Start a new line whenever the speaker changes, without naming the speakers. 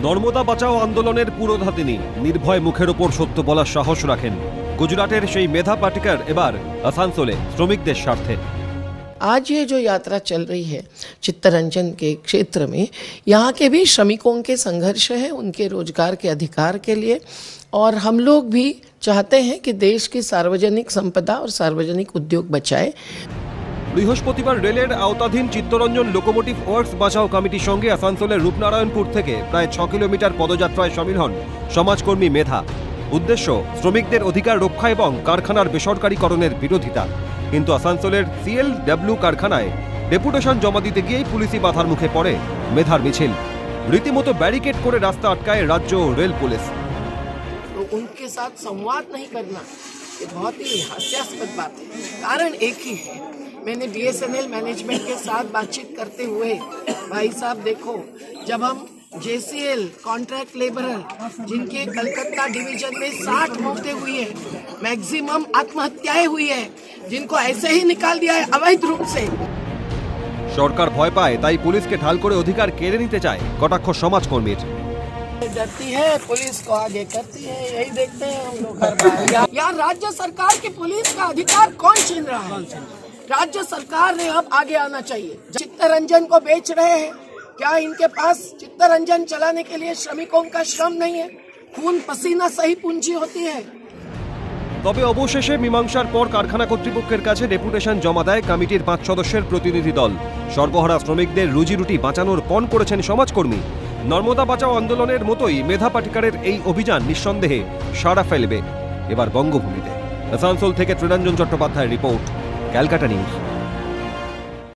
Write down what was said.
নর্মদা বাঁচাও আন্দোলনের পুরোধাতিনী নির্ভয় মুখের ওপর সত্য বলার সাহস রাখেন গুজরাটের সেই মেধা পাটিকার এবার আসানসোলে শ্রমিকদের স্বার্থে।
आज ये जो यात्रा चल रही है चित्तरंजन के क्षेत्र में, यहाँ के भी श्रमिकों के संघर्ष है उनके रोजगार के अधिकार के लिए, और हम लोग भी चाहते हैं कि देश की सार्वजनिक संपदा और सार्वजनिक उद्योग बचाए।
বৃহস্পতিবার রেলের আওতাধীন চিত্তরঞ্জন লোকোমোটিভ ওয়ার্কস বাঁচাও কমিটির সঙ্গে আসানসোলের রূপনারায়ণপুর থেকে প্রায় 6 কিলোমিটার পদযাত্রায় সামিল হন সমাজকর্মী মেধা। উদ্দেশ্য শ্রমিকদের অধিকার রক্ষা এবং কারখানার বেসরকারীকরণের বিরোধিতা। কিন্তু আসানসোলের CLW কারখানায় ডেপুটেশন জমা দিতে গিয়েই পুলিশি বাধার মুখে পড়ে মেধার মিছিল। রীতিমতো ব্যারিকেড করে রাস্তা আটকায় রাজ্য রেল পুলিশ।
तो उनके साथ संवाद नहीं करना ये बहुत ही हास्यास्पद बात है। कारण एक ही है, मैंने BSNL मैनेजमेंट के साथ बातचीत करते हुए, भाई साहब देखो, जब हम JCL कॉन्ट्रैक्ट लेबरर जिनके कलकत्ता डिवीजन में 60 मौतें हुई है, मैक्सिमम आत्महत्याएं हुई है, जिनको ऐसे ही निकाल दिया है अवैध रूप से।
সরকার ভয় পায় তাই পুলিশকে ঢাল করে অধিকার কেড়ে নিতে চায় কটাক্ষ সমাজকর্মীর।
डरती है पुलिस को आगे करती है, यही देखते हैं हम लोग। यार राज्य सरकार की पुलिस का अधिकार कौन छीन रहा है? राज्य सरकार ने अब आगे आना चाहिए। चित्तरंजन को बेच रहे हैं, क्या इनके पास चित्तरंजन चलाने के लिए श्रमिकों का श्रम नहीं है? खून पसीना सही पूंजी होती है।
তবে অবশেষে মীমাংসার পর কারখানা কর্তৃপক্ষের কাছে ডেপুটেশন জমা দেয় কমিটির 5 সদস্যের প্রতিনিধি দল। সর্বহারা শ্রমিকদের রুজিরুটি বাঁচানোর পণ করেছেন সমাজকর্মী। নর্মদা বাঁচাও আন্দোলনের মতোই মেধা পাটিকারের এই অভিযান নিঃসন্দেহে সাড়া ফেলবে এবার বঙ্গভূমিতে। আসানসোল থেকে ত্রিরঞ্জন চট্টোপাধ্যায়ের রিপোর্ট, ক্যালকাটা নিউজ।